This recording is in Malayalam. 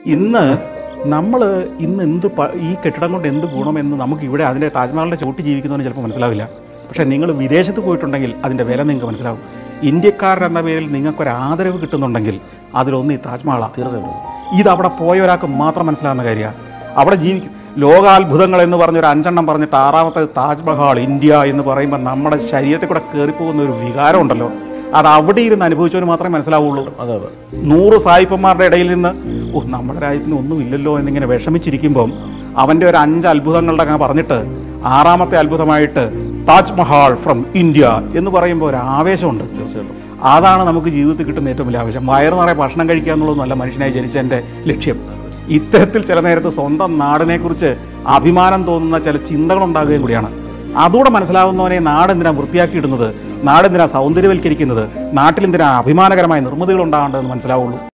ഇന്ന് നമ്മൾ ഈ കെട്ടിടം കൊണ്ട് എന്ത് ഗുണമെന്ന് നമുക്ക് ഇവിടെ അതിൻ്റെ താജ്മഹലിൻ്റെ ചോട്ട് ജീവിക്കുന്നവന് ചിലപ്പോൾ മനസ്സിലാവില്ല. പക്ഷേ നിങ്ങൾ വിദേശത്ത് പോയിട്ടുണ്ടെങ്കിൽ അതിൻ്റെ വില നിങ്ങൾക്ക് മനസ്സിലാവും. ഇന്ത്യക്കാരെന്ന പേരിൽ നിങ്ങൾക്കൊരു ആദരവ് കിട്ടുന്നുണ്ടെങ്കിൽ അതിലൊന്ന് ഈ താജ്മഹലാണ്. തീർച്ചയായിട്ടും ഇതവിടെ പോയ ഒരാൾക്ക് മാത്രം മനസ്സിലാവുന്ന കാര്യമാണ്. അവിടെ ജീവിക്കും. ലോകാത്ഭുതങ്ങൾ എന്ന് പറഞ്ഞൊരു 5 പറഞ്ഞിട്ട് 6ാമത്തെ താജ്മഹൽ ഇന്ത്യ എന്ന് പറയുമ്പോൾ നമ്മുടെ ശരീരത്തിൽ കൂടെ കയറിപ്പോകുന്ന ഒരു വികാരം ഉണ്ടല്ലോ, അത് അവിടെ ഇരുന്ന് അനുഭവിച്ചവന് മാത്രമേ മനസ്സിലാവുള്ളൂ. അതെ 100 സായിപ്പന്മാരുടെ ഇടയിൽ നിന്ന് നമ്മുടെ രാജ്യത്തിന് ഒന്നുമില്ലല്ലോ എന്നിങ്ങനെ വിഷമിച്ചിരിക്കുമ്പം അവൻ്റെ ഒരു 5 അത്ഭുതങ്ങളുടെ അങ്ങനെ പറഞ്ഞിട്ട് 6ാമത്തെ അത്ഭുതമായിട്ട് താജ്മഹൽ ഫ്രം ഇന്ത്യ എന്ന് പറയുമ്പോൾ ഒരു ആവേശമുണ്ട്. തീർച്ചയായിട്ടും അതാണ് നമുക്ക് ജീവിതത്തിൽ കിട്ടുന്ന ഏറ്റവും വലിയ ആവശ്യം. വയറു നിറയെ ഭക്ഷണം കഴിക്കുക എന്നുള്ളതൊന്നുമല്ല മനുഷ്യനായി ജനിച്ചതിൻ്റെ ലക്ഷ്യം. ഇത്തരത്തിൽ ചില നേരത്ത് സ്വന്തം നാടിനെക്കുറിച്ച് അഭിമാനം തോന്നുന്ന ചില ചിന്തകളുണ്ടാകുകയും കൂടിയാണ്. അതുകൂടെ മനസ്സിലാവുന്നവനെ നാടെന്തിനാ വൃത്തിയാക്കിയിടുന്നത്, നാടെന്തിനാ സൗന്ദര്യവൽക്കരിക്കുന്നത്, നാട്ടിലെന്തിനാ അഭിമാനകരമായ നിർമ്മിതികൾ ഉണ്ടാകേണ്ടതെന്ന് മനസ്സിലാവുള്ളൂ.